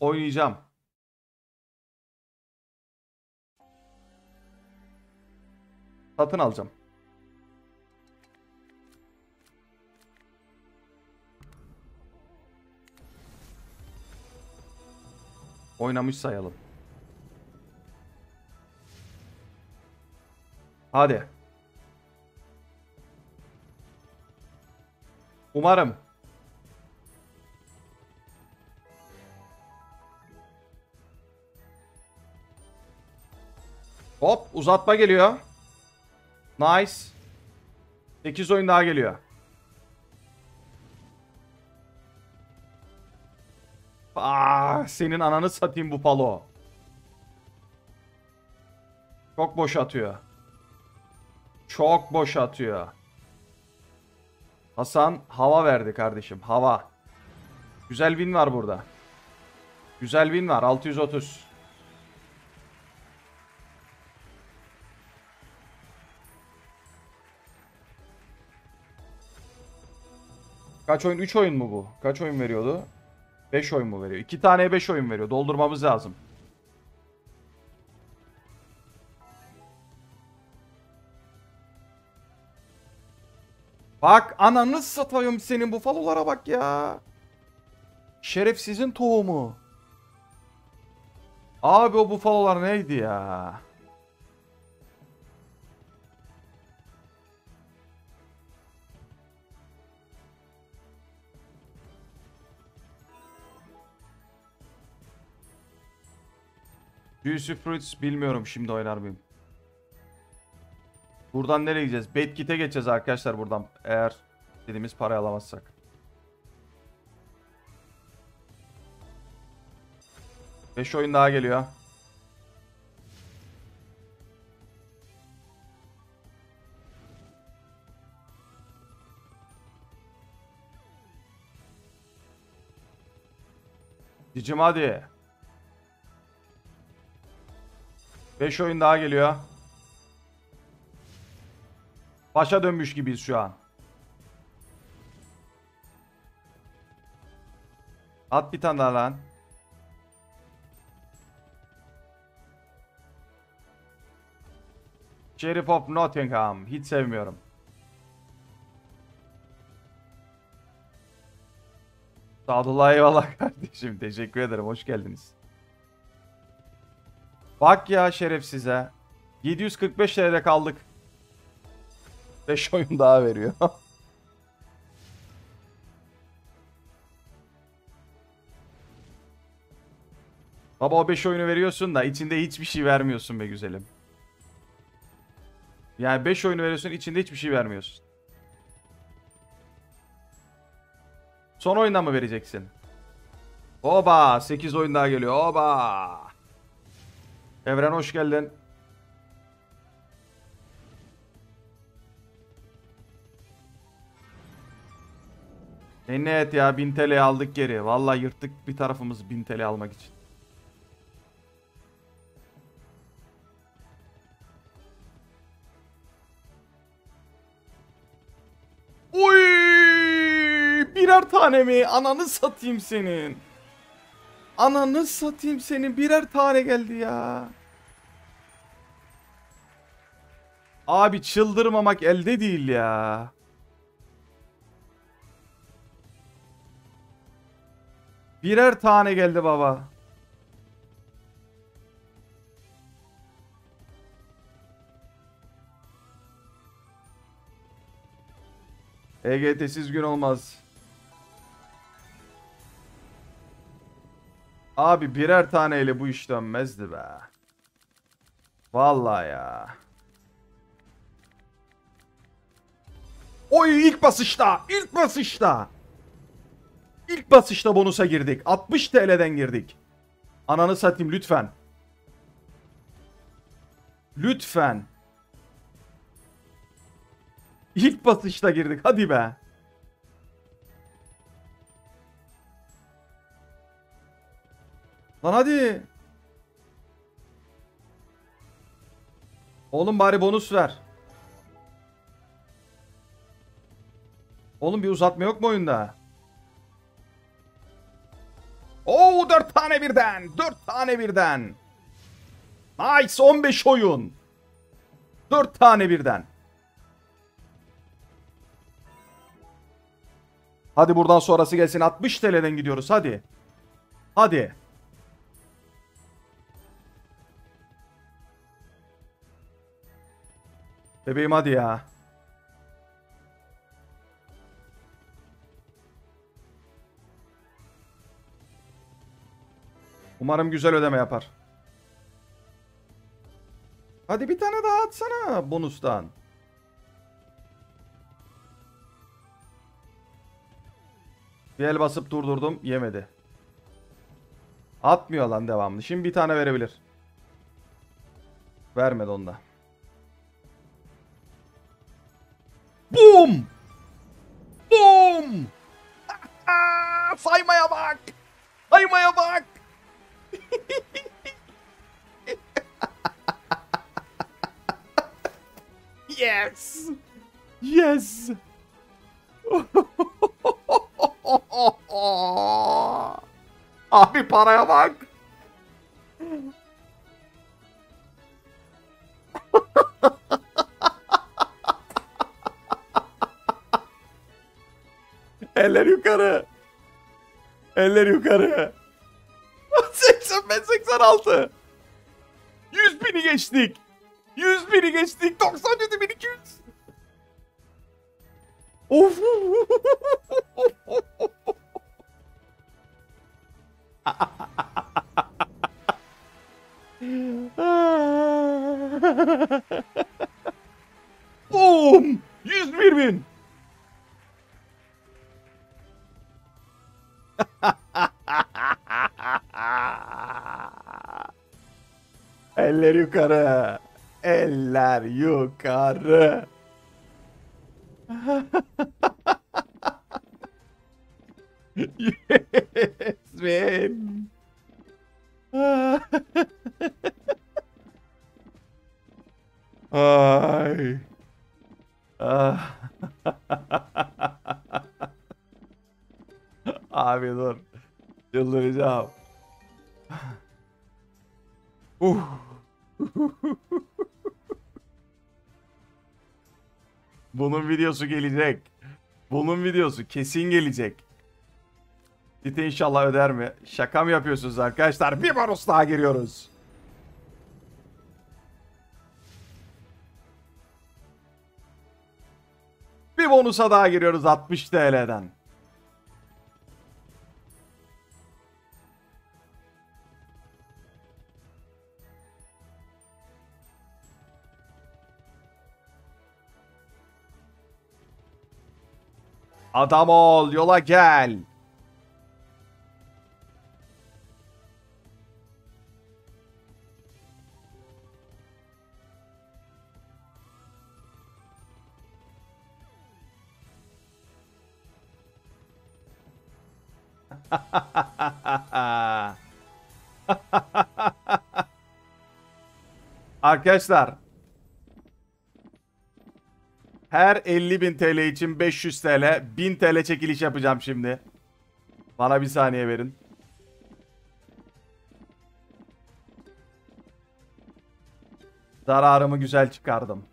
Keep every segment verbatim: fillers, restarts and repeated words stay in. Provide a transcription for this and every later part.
oynayacağım. Satın alacağım. Oynamış sayalım. Hadi. Umarım. Hop, uzatma geliyor. Nice. sekiz oyun daha geliyor. Ah, senin ananı satayım bu palo. Çok boş atıyor. Çok boş atıyor. Hasan hava verdi kardeşim. Hava. Güzel win var burada. Güzel win var. altı yüz otuz. Kaç oyun? üç oyun mu bu? Kaç oyun veriyordu? beş oyun mu veriyor? iki taneye beş oyun veriyor. Doldurmamız lazım. Bak ananı satayım senin bu falolara bak ya. Şerefsizin tohumu. Abi o bufalolar neydi ya? Juicy Fruits bilmiyorum şimdi oynar mıyım? Buradan nereye gideceğiz? Betkit'e geçeceğiz arkadaşlar buradan. Eğer dediğimiz parayı alamazsak. beş oyun daha geliyor. Cicim hadi. beş oyun daha geliyor. Başa dönmüş gibiyiz şu an. At bir tane daha lan. Sheriff of Nottingham. Hiç sevmiyorum. Sadullah eyvallah kardeşim. Teşekkür ederim. Hoş geldiniz. Bak ya şerefsize. yedi yüz kırk beş T L'de kaldık. beş oyun daha veriyor. Baba o beş oyunu veriyorsun da içinde hiçbir şey vermiyorsun be güzelim. Yani beş oyunu veriyorsun içinde hiçbir şey vermiyorsun. Son oyundan mı vereceksin? Oba sekiz oyun daha geliyor. Oba. Evren hoş geldin. E net ya bin T L aldık geri. Vallahi yırttık bir tarafımız bin T L almak için. Oy! Birer tane mi? Ananı satayım senin. Ananı satayım senin. Birer tane geldi ya. Abi çıldırmamak elde değil ya. Birer tane geldi baba. E G T'siz gün olmaz. Abi birer taneyle bu iş dönmezdi be. Vallahi ya. Oy ilk basışta. İlk basışta. İlk basışta bonusa girdik. altmış T L'den girdik. Ananı satayım lütfen. Lütfen. İlk basışta girdik. Hadi be. Lan hadi. Oğlum bari bonus ver. Oğlum bir uzatma yok mu oyunda? Oo dört tane birden. dört tane birden. Nice, on beş oyun. dört tane birden. Hadi buradan sonrası gelsin. altmış T L'den gidiyoruz. Hadi. Hadi. Bebeğim hadi ya. Umarım güzel ödeme yapar. Hadi bir tane daha atsana bonustan. Bir el basıp durdurdum. Yemedi. Atmıyor lan devamlı. Şimdi bir tane verebilir. Vermedi onda. Boom! Boom! Aa, saymaya bak! Saymaya bak! Yes! Yes! Abi paraya bak! Eller yukarı. Eller yukarı. seksen beş seksen altı. yüz bini geçtik. yüz bini geçtik. doksan yedi bin iki yüz. Of. Boom. yüz bir bin. Eller yukarı. Eller yukarı. Yes man. Ay. Ah. Abi dur. Çıldıracağım. Uh. Bunun videosu gelecek. Bunun videosu kesin gelecek. Dite inşallah öder mi? Şaka mı yapıyorsunuz arkadaşlar? Bir bonus daha giriyoruz. Bir bonusa daha giriyoruz altmış T L'den. Adam ol, yola gel. Arkadaşlar, her elli bin T L için beş yüz T L, bin T L çekiliş yapacağım şimdi. Bana bir saniye verin. Zararımı güzel çıkardım.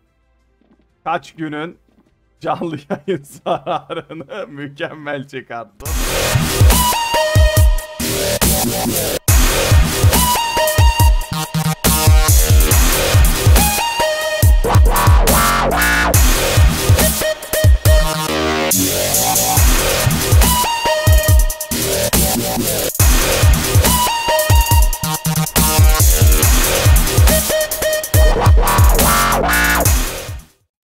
Kaç günün canlı yayın zararını mükemmel çıkarttım.